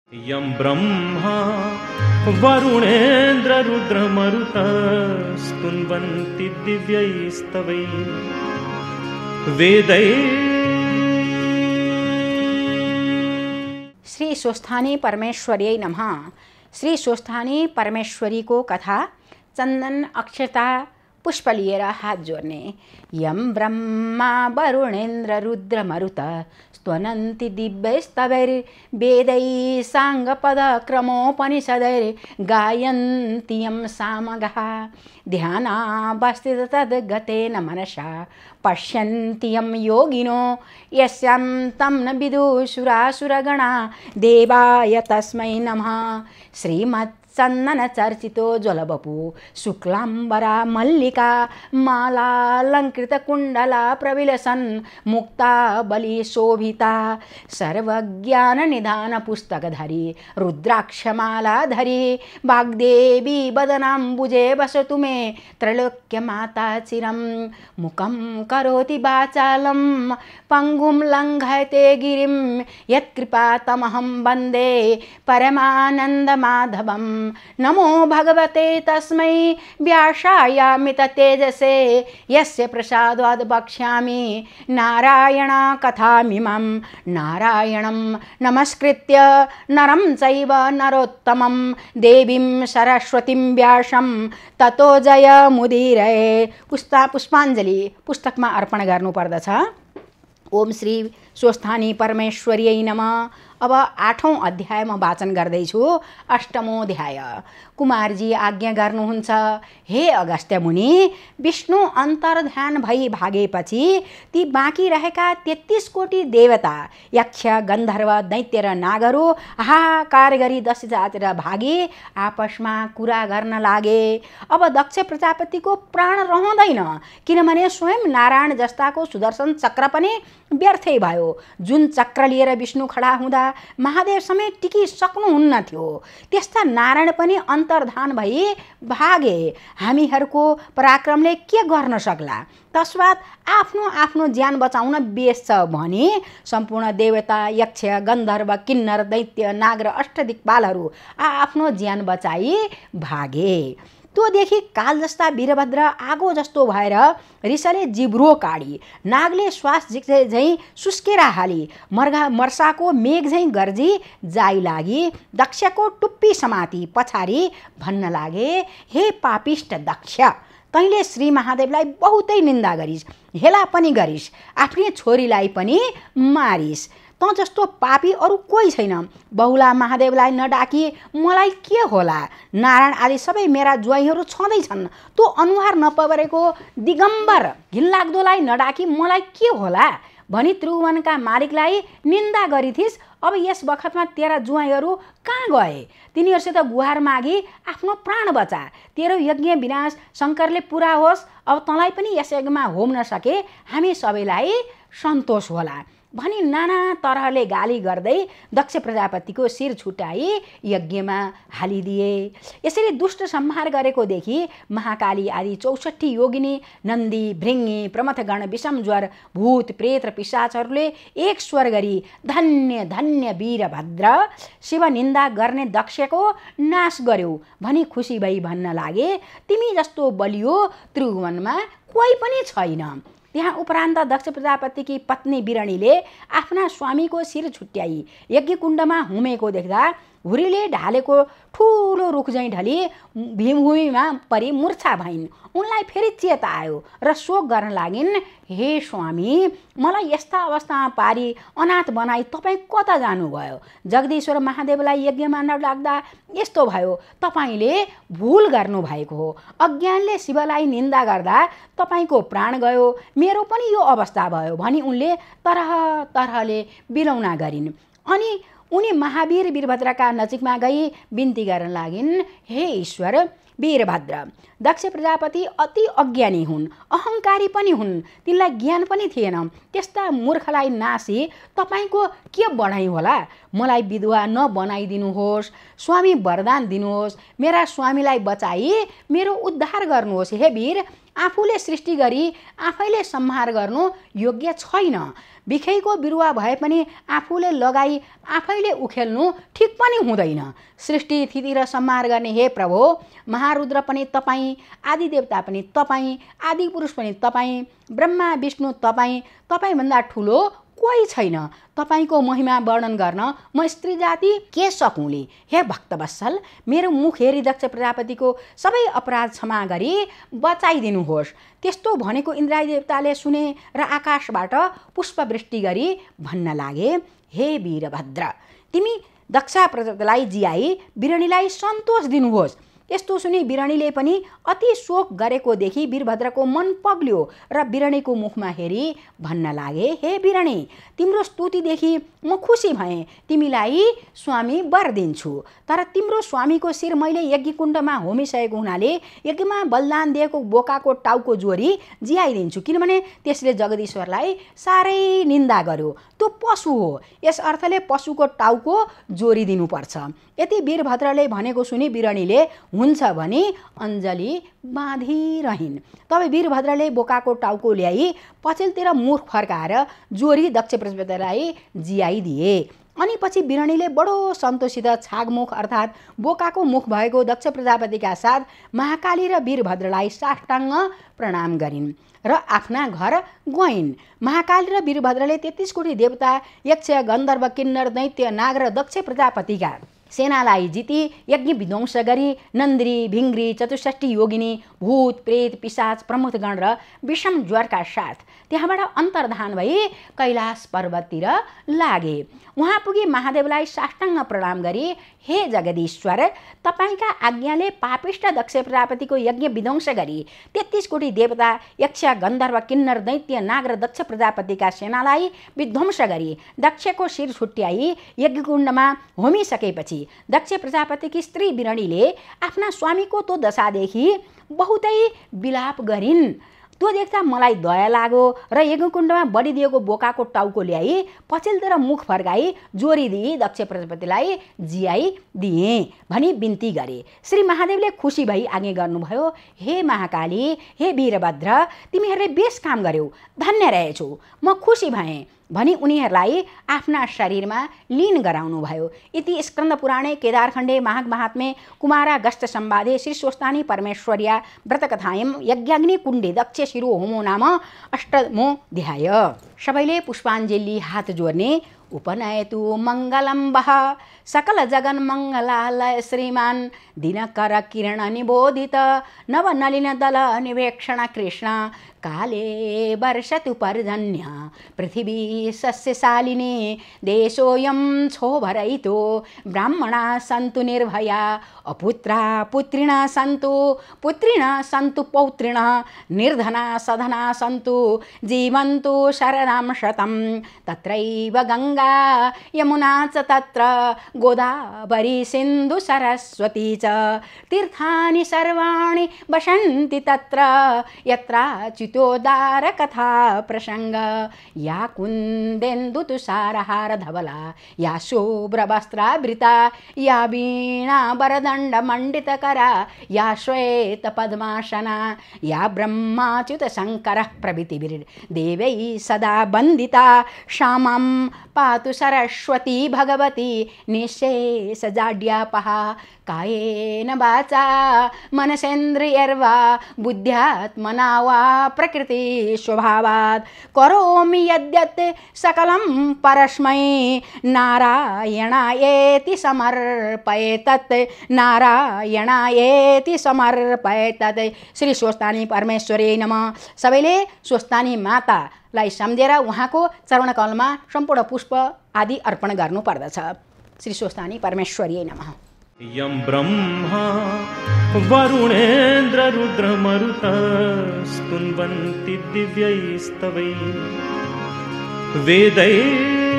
यं ब्रह्मा वरुणेन्द्र रुद्रमरुतस्तुन्वन्ति दिव्यैस्तवैः वेदैः। श्री स्वस्थानी परमेश्वर्यै नमः। श्री स्वस्थानी परमेश्वरी को कथा चन्दन अक्षता पुष्प लिएर हात जोड्ने। यम ब्रह्मा वरुणेन्द्र रुद्र मरुत स्तवन्ति दिव्यैस्तवैः वेदैः साङ्गपदक्रमोपनिषदैः गायन्ति यं सामगाः ध्यानावस्थित तद्गतेन मनसा पश्यन्ति यं योगिनो यस्यां तं न विदुषुरासुरगणा देवाय तस्मै नमः। श्रीमत् चन्दन चर्चितो ज्वलवपु शुक्लाम्बरा मल्लिका मालालङ्कृत कुण्डला प्रविलसन् मुक्ता बलि शोभिता सर्वज्ञान निधान पुस्तकधरी रुद्राक्षमालाधरी वाग्देवी वदनाम्बुजे वसतु मे त्रैलोक्यमाता चिरं मुखं करोति वाचालं पङ्गुं लङ्घयते गिरिं यत्कृपातमहं वन्दे परमानन्दमाधवम्। नमो भगवते तस्मै व्यासायामित तेजसे यस्य प्रसादाद् वक्ष्यामि नारायण कथामिमं। नारायणं नमस्कृत्य नरं चैव नरोत्तमं देवीं सरस्वतीं व्यासं ततो जयमुदीरये। पुष्पाञ्जली पुस्तकमा अर्पण गर्नुपर्दछ। ओम श्री स्वस्थानी परमेश्वर्यै नमः। अब 8औं अध्याय म वाचन गर्दैछु। 8मो अध्याय। कुमारजी आज्ञा गर्नुहुन्छ, हे अगस्त्य मुनि, विष्णु अन्तर्ध्यान भई भागेपछि ती बाँकी रहेका 33 कोटी देवता यक्ष गन्धर्व दैत्य र नागहरू हाहाकार गरी दशजातिर भागी आपसमा कुरा गर्न लागे। अब दक्ष प्रजापतिको प्राण रहँदैन, किनभने स्वयं नारायण जस्ताको सुदर्शन चक्र पनि व्यर्थै भयो। जुन चक्र लिएर विष्णु खडा हुँदा महादेव समेत टिकिसक्नुहुन्न थियो, त्यस्ता नारायण पनि अन्तर्धान भई भागे। हामीहरूको पराक्रमले के गर्न सक्ला? तस्मात् आफ्नो आफ्नो ज्यान बचाउन बेस छ भनी सम्पूर्ण देवता यक्ष गन्धर्व किन्नर दैत्य नाग र अष्टदिक्पालहरू आफ्नो ज्यान बचाई भागे। त्यो देखि काल जस्ता वीरभद्र आगो जस्तो भएर रिसले जिब्रो काडी, नागले श्वास झैँ सुस्केर हाली, मर्साको मेघ झैँ गर्जी जाई लागि, दक्षको टुप्पी समाती पछाडि भन्न लागे, हे पापिष्ट दक्ष, तैँले श्री महादेवलाई बहुतै निन्दा गरिस्, हेला पनि गरिस्, आफ्नै छोरीलाई पनि मारिस्। त जस्तो पापी अरू कोही छैन। बहुला महादेवलाई नडाकी मलाई के होला? नारायण आदि सबै मेरा ज्वाइँहरू छँदैछन्। त्यो अनुहार नपरेको दिगम्बर घिनलाग्दोलाई नडाकी मलाई के होला भनी त्रिभुवनका मालिकलाई निन्दा गरिथिस्। अब यस बखतमा तेरा ज्वाइँहरू कहाँ गए? तिनीहरूसित गुहार मागी आफ्नो प्राण बचा। तेरो यज्ञ विनाश शङ्करले पुरा होस्। अब तँलाई पनि यस यज्ञमा होम नसके हामी सबैलाई सन्तोष होला भनी नाना तरहले गाली गर्दै दक्ष प्रजापतिको शिर छुटाई यज्ञमा हालिदिए। यसरी दुष्ट संहार गरेको देखि महाकाली आदि 64 योगिनी नन्दी भृङ्गी प्रमथगण विषमज्वर भूत प्रेत र पिशाचहरूले एक स्वर गरी धन्य धन्य वीरभद्र, शिव निन्दा गर्ने दक्षको नाश गर्यौ भनी खुसी भई भन्न लागे, तिमी जस्तो बलियो त्रिभुवनमा कोही पनि छैन। त्यहाँ उपरान्त दक्ष प्रजापतिकी पत्नी बिरणीले आफ्ना स्वामीको शिर छुट्याई यज्ञकुण्डमा हुमेको देख्दा हुरीले ढालेको ठुलो रुख झैँ ढली भूमिमा परि मूर्छा भइन्। उनलाई फेरि चेता आयो र शोक गर्न लागिन्, हे स्वामी, मलाई यस्ता अवस्थामा पारी अनाथ बनाई तपाईँ कता जानुभयो? जगदीश्वर महादेवलाई यज्ञमा नलाग्दा यस्तो भयो। तपाईँले भुल गर्नुभएको हो। अज्ञानले शिवलाई निन्दा गर्दा तपाईँको प्राण गयो, मेरो पनि यो अवस्था भयो भनी उनले तरह तरहले बिलौना गरिन्। अनि उनी महावीर वीरभद्रका नजिकमा गई बिन्ती गर्न लागिन्, हे ईश्वर, वीरभद्र, दक्ष प्रजापति अति अज्ञानी हुन्, अहङ्कारी पनि हुन्, तिनलाई ज्ञान पनि थिएन। त्यस्ता मूर्खलाई नासी तपाईँको के बढाइ होला? मलाई विधवा नबनाइदिनुहोस्, स्वामी वरदान दिनुहोस्, मेरा स्वामीलाई बचाई मेरो उद्धार गर्नुहोस्। हे वीर, आफूले सृष्टि गरी आफैले संहार गर्नु योग्य छैन। बिखैको बिरुवा भए पनि आफूले लगाई आफैले उखेल्नु ठिक पनि हुँदैन। सृष्टि स्थिति र संहार गर्ने हे प्रभु, महारुद्र पनि तपाईँ, आदिदेवता पनि तपाईँ, आदिपुरुष पनि तपाईँ, ब्रह्मा विष्णु तपाईँ, तपाईँभन्दा ठुलो कोही छैन। तपाईँको महिमा वर्णन गर्न म स्त्री जाति के सकौँली? हे भक्तवत्सल, मेरो मुख हेरी दक्ष प्रजापतिको सबै अपराध क्षमा गरी बचाइदिनुहोस्। त्यस्तो भनेको इन्द्रादी देवताले सुने र आकाशबाट पुष्पवृष्टि गरी भन्न लागे, हे वीरभद्र, तिमी दक्ष प्रजापतिलाई जियाई बिरणीलाई सन्तोष दिनुहोस्। यस्तो सुनि बिरणीले पनि अति शोक गरेको देखि वीरभद्रको मन पग्ल्यो र बिरणीको मुखमा हेरी भन्न लागे, हे बिरणी, तिम्रो स्तुतिदेखि म खुसी भएँ। तिमीलाई स्वामी वर दिन्छु, तर तिम्रो स्वामीको शिर मैले यज्ञकुण्डमा होमिसकेको हुनाले यज्ञमा बलिदान दिएको बोकाको टाउको जोरी जियाइदिन्छु, किनभने त्यसले जगदीश्वरलाई साह्रै निन्दा गर्यो। त्यो पशु हो, यस अर्थले पशुको टाउको जोरिदिनुपर्छ। यति वीरभद्रले भनेको सुनि बिरणीले हुन्छ भनी अञ्जली बाँधिरहन्। तब वीरभद्रले बोकाको टाउको ल्याई पछिल्तिर मुख फर्काएर जोरी दक्ष प्रजापतिलाई जियाइदिए। अनि पछि बिरणीले बडो सन्तोषित छागमुख अर्थात् बोकाको मुख भएको दक्ष प्रजापतिका साथ महाकाली र वीरभद्रलाई साष्टाङ्ग प्रणाम गरिन् र आफ्ना घर गइन्। महाकाली र वीरभद्रले 33 कोटी देवता, यक्ष, गन्धर्व, किन्नर, दैत्य, नाग र दक्ष प्रजापतिका सेनालाई जिती यज्ञ विध्वंस गरी नन्दी, भिङ्ग्री, 64 योगिनी, भूत, प्रेत, पिशाच, प्रमुखगण र विषम ज्वरका साथ त्यहाँबाट अन्तर्धान भई कैलाश पर्वततिर लागे। उहाँ पुगी महादेवलाई साष्टाङ्ग प्रणाम गरी, हे जगदीश्वर, तपाईँका आज्ञाले पापिष्ट दक्ष प्रजापतिको यज्ञ विध्वंस गरी 33 कोटी देवता, यक्ष, गन्धर्व, किन्नर, दैत्य, नाग र दक्ष प्रजापतिका सेनालाई विध्वंस गरी दक्षको शिर छुट्याई यज्ञकुण्डमा होमिसकेपछि दक्ष प्रजापतिकी स्त्री बिरणीले आफ्ना स्वामीको त्यो दशादेखि बहुतै विलाप गरिन्। त्यो देख्दा मलाई दया लाग्यो र यज्ञकुण्डमा बढिदिएको बोकाको टाउको ल्याई पछिल्तिर मुख फर्काई जोरिदिई दक्ष प्रजापतिलाई जियाइदिए भनी बिन्ती गरे। श्री महादेवले खुसी भई आज्ञा गर्नुभयो, हे महाकाली, हे वीरभद्र, तिमीहरूले बेस काम गर्यौ, धन्य रहेछौ, म खुसी भएँ भनी उनीहरूलाई आफ्ना शरीरमा लीन गराउनुभयो। इति स्कन्द पुराणे केदारखण्डे माघ महात्म्ये कुमारागस्त संवादे श्री स्वस्तानी परमेश्वर्या व्रतकथायं यज्ञाग्नि कुण्डे दक्ष शिरो होमो नाम अष्टमोऽध्याय। सबैले पुष्पाञ्जली हात जोड्ने। उपनयतु मङ्गलं वः सकल जगन मङ्गलालय श्रीमान् दिनकर किरण निबोधित नवनलिन दल निवेक्षण कृष्ण काले वर्षतु पर्जन्य पृथिवी सस्यशालिनी देशोऽयं क्षोभरहितो ब्राह्मणा सन्तु निर्भया अपुत्रा पुत्रिणः सन्तु पुत्रिणः सन्तु पौत्रिणः निर्धना सधना सन्तु जीवन्तु शरदां शतं तत्रैव गङ्गा यमुना च तत्र गोदावरी सिन्धु सरस्वती च तीर्थानि सर्वाणि वसन्ति तत्र यत्राच्युतोद्धार कथा प्रसंग या कुन्देन्दु तुषारहार धवला या शुभ्रवस्त्रावृता या वीणा वरदण्ड मण्डितकरा या श्वेत पद्मासना या ब्रह्माच्युत शङ्करः प्रभृतिभिर्देवैः सदा वन्दिता श्यामं पातु सरस्वती भगवती निःशेषजाड्यापहा कायेन वाचा मनसेन्द्रियैर्वा बुद्ध्यात्मना वा प्रकृति स्वभावात् करोमि यद्यत् सकलं परस्मै नारायणायेति समर्पयेतत् नारायणायेति समर्पयेतत्। श्री स्वस्तानी परमेश्वरी नमः। सबैले स्वस्तानी मातालाई सम्झेर उहाँको चरणकमलमा सम्पूर्ण पुष्प आदि अर्पण गर्नुपर्दछ। श्री स्वस्तानी परमेश्वरी नमः। यं ब्रह्मा वरुणेन्द्र रुद्रमरुतः स्तुन्वन्ति दिव्यैस्तवैः वेदैः